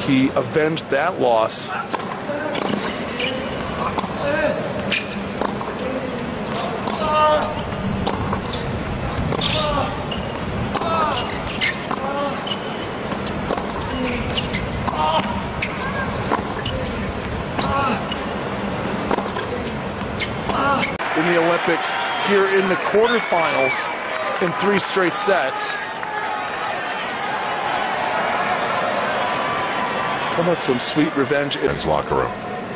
he avenged that loss. In the Olympics, here in the quarterfinals in 3 straight sets. How about some sweet revenge in his locker room?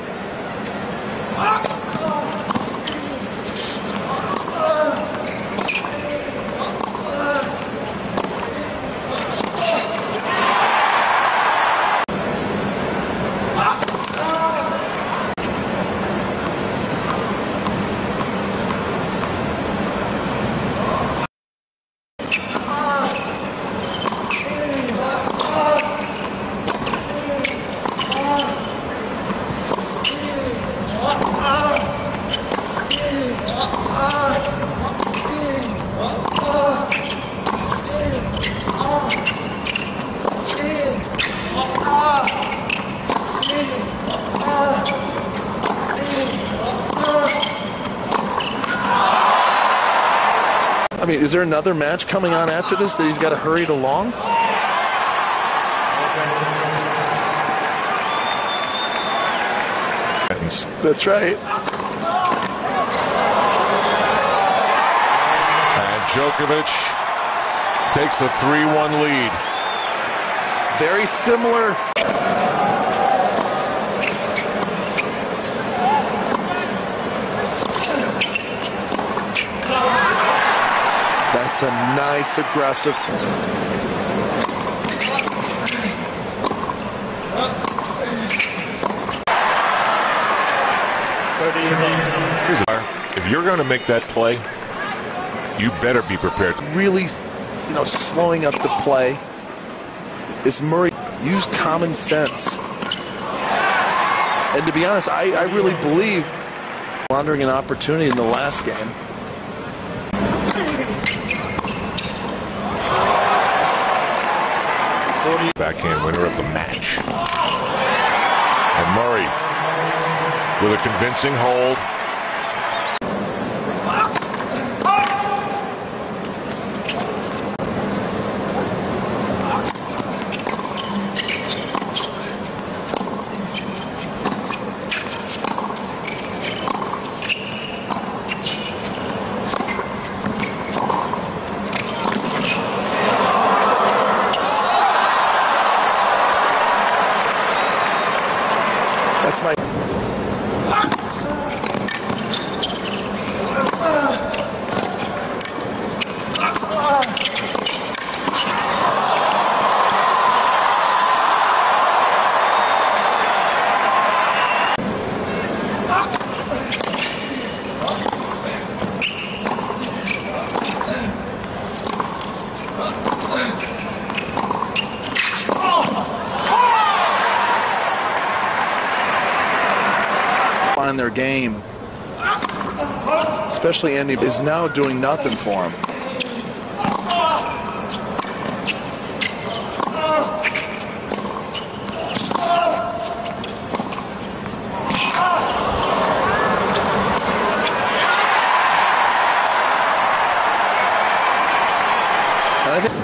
I mean, is there another match coming on after this that he's got to hurry it along? That's right. And Djokovic takes a 3-1 lead. Very similar. That's a nice aggressive. If you're going to make that play, you better be prepared. Really, slowing up the play. Is Murray use common sense? And to be honest, I really believe laundering an opportunity in the last game. Backhand winner of the match. And Murray with a convincing hold. That's my... find their game, especially Andy, is now doing nothing for him. And I think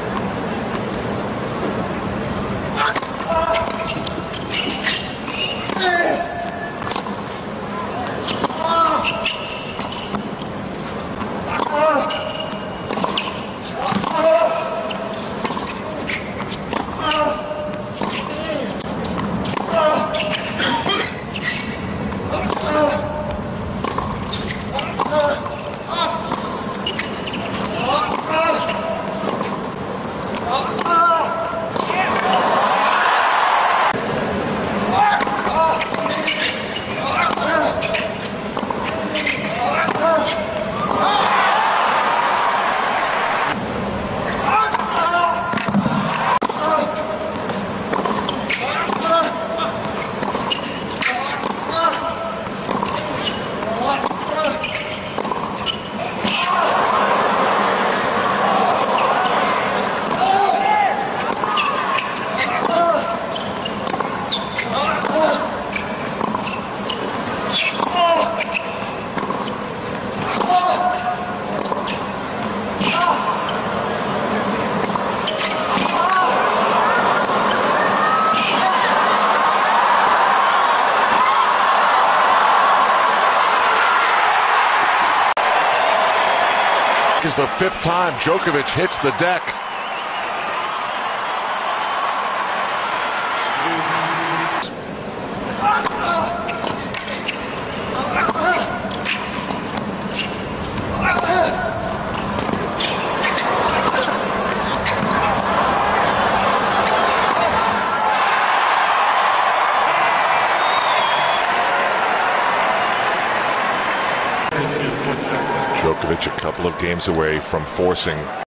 the 5th time Djokovic hits the deck. Djokovic a couple of games away from forcing